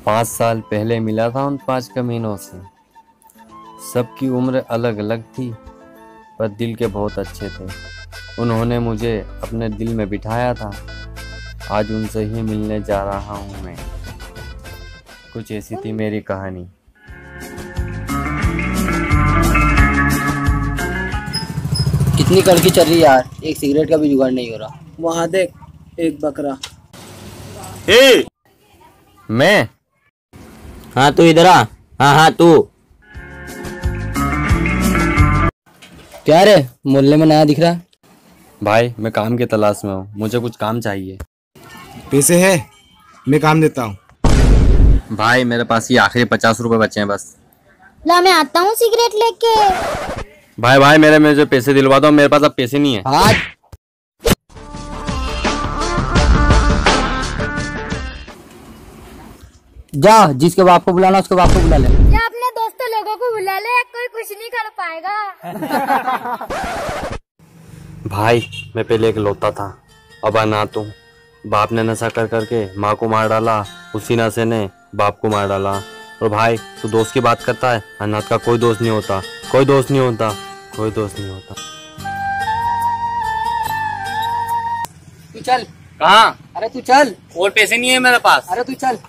5 साल पहले मिला था उन 5 कमीनों से। सबकी उम्र अलग अलग थी पर दिल के बहुत अच्छे थे। उन्होंने मुझे अपने दिल में बिठाया था। आज उनसे ही मिलने जा रहा हूँ मैं। कुछ ऐसी थी मेरी कहानी। कितनी कड़की चल रही है यार, एक सिगरेट का भी जुगाड़ नहीं हो रहा। वहाँ देख, एक बकरा। मैं? हाँ तू इधर आ। हाँ तू क्या रे, मोहल्ले में नया दिख रहा है? भाई मैं काम की तलाश में हूँ, मुझे कुछ काम चाहिए। पैसे है? मैं काम देता हूँ। भाई मेरे पास ये आखिरी 50 रुपए बचे हैं बस। ला मैं आता हूँ सिगरेट लेके। भाई मेरे मुझे पैसे दिलवा दो, मेरे पास अब पैसे नहीं है। आज जा, जिसके बाप को बुलाना उसके बाप को बुला ले। या अपने दोस्तों लोगों को बुला ले, कोई कुछ नहीं कर पाएगा। भाई मैं पहले एक लौता था, अब अनाथ हूँ। बाप ने नशा कर करके माँ को मार डाला, उसी नशे ने बाप को मार डाला। और भाई तू दोस्त की बात करता है, अनाथ का कोई दोस्त नहीं होता, कोई दोस्त नहीं होता, कोई दोस्त नहीं होता। तू चल। कहाँ? अरे तू चल। और पैसे नहीं है मेरे पास। अरे तू चल।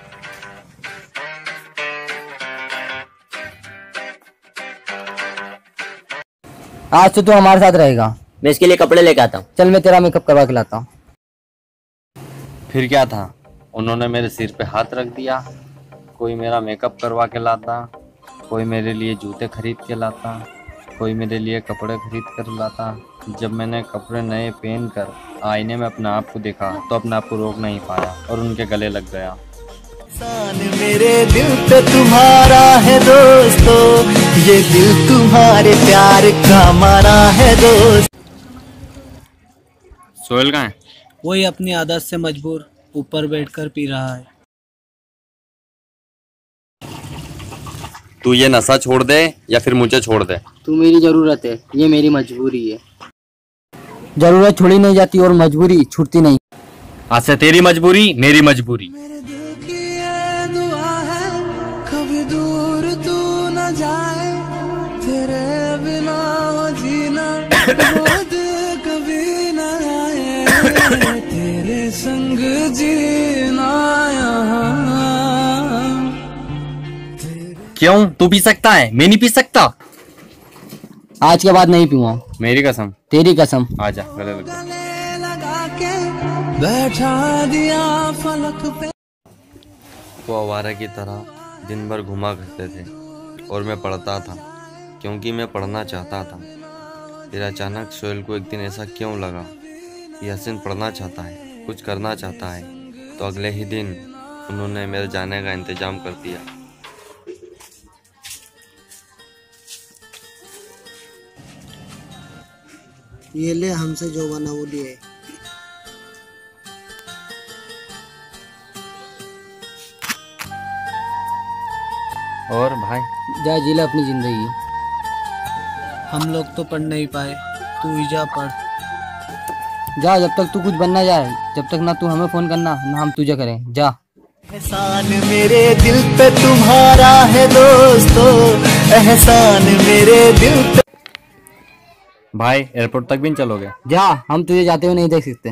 आज तो तू हमारे साथ रहेगा। मैं इसके लिए कपड़े लेके आता हूँ। चल मैं तेरा मेकअप करवा के लाता हूँ। फिर क्या था, उन्होंने मेरे सिर पे हाथ रख दिया। कोई मेरा मेकअप करवा के लाता, कोई मेरे लिए जूते खरीद के लाता, कोई मेरे लिए कपड़े खरीद कर लाता। जब मैंने कपड़े नए पहन कर आईने में अपने आप को देखा तो अपने आप को रोक नहीं पाया और उनके गले लग गया। मेरे दिल पे तुम्हारा है दोस्तों, ये दिल तुम्हारे प्यार का मारा है दोस्त। सोहेल कहाँ है? वही अपनी आदत से मजबूर ऊपर बैठकर पी रहा है। तू ये नशा छोड़ दे या फिर मुझे छोड़ दे। तू मेरी जरूरत है, ये मेरी मजबूरी है। जरूरत छोड़ी नहीं जाती और मजबूरी छूटती नहीं। आज से तेरी मजबूरी मेरी मजबूरी। मेरे दिल की ये दुआ है, कभी दूर तू न जाए, तेरे बिना हो जीना कभी न आए, तेरे संग जीना यहाँ। क्यों, तू पी सकता है, मैं नहीं पी सकता? आज के बाद नहीं पीऊंगा। मेरी कसम। तेरी कसम। आजा गले लग जा। लगा के बैठा दिया फलक पे। तो आवारा की तरह दिन भर घुमा करते थे और मैं पढ़ता था क्योंकि मैं पढ़ना चाहता था। फिर अचानक सोहेल को एक दिन ऐसा क्यों लगा कि हसन पढ़ना चाहता है, कुछ करना चाहता है, तो अगले ही दिन उन्होंने मेरे जाने का इंतजाम कर दिया। ये ले, हमसे जो बना वो लिए। और भाई जा जी ले अपनी जिंदगी। हम लोग तो पढ़ नहीं पाए, तू ही जा पढ़। जा, जब तक तू कुछ बनना जाए, जब तक ना तू हमें फोन करना ना हम तुझे करें। जा। एहसान मेरे दिल पे तुम्हारा है दोस्तों, एहसान मेरे दिल पे। भाई एयरपोर्ट तक भी नहीं चलोगे? जा, हम तुझे जाते हुए नहीं देख सकते।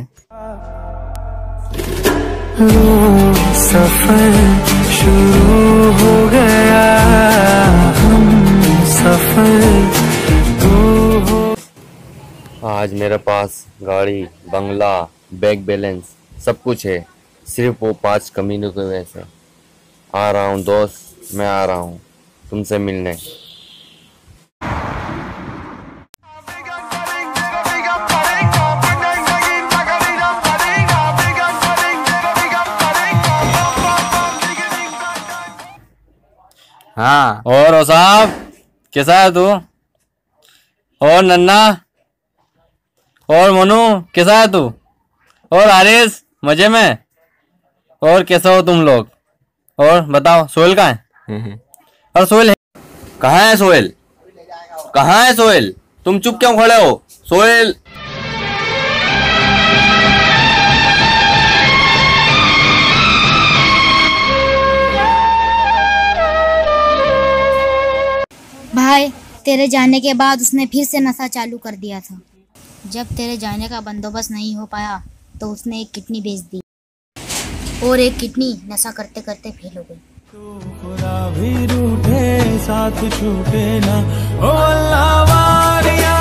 सफर शुरू हो गया, हम सफर हो। आज मेरे पास गाड़ी, बंगला, बैंक बैलेंस सब कुछ है, सिर्फ वो 5 कमीनों की वजह से। आ रहा हूँ दोस्त, मैं आ रहा हूँ तुमसे मिलने। हाँ। और ओ साहब कैसा है तू? और नन्ना और मोनू कैसा है तू? और हारिस मजे में? और कैसा हो तुम लोग? और बताओ सोहेल कहाँ है? और सोहेल कहाँ है? सोहेल कहाँ है? सोहेल तुम चुप क्यों खड़े हो? सोहेल तेरे जाने के बाद उसने फिर से नशा चालू कर दिया था। जब तेरे जाने का बंदोबस्त नहीं हो पाया तो उसने एक किडनी बेच दी और एक किडनी नशा करते करते फेल हो गई। खुदा भी रूठे साथ छूटे ना, ओ अल्लाह वारिया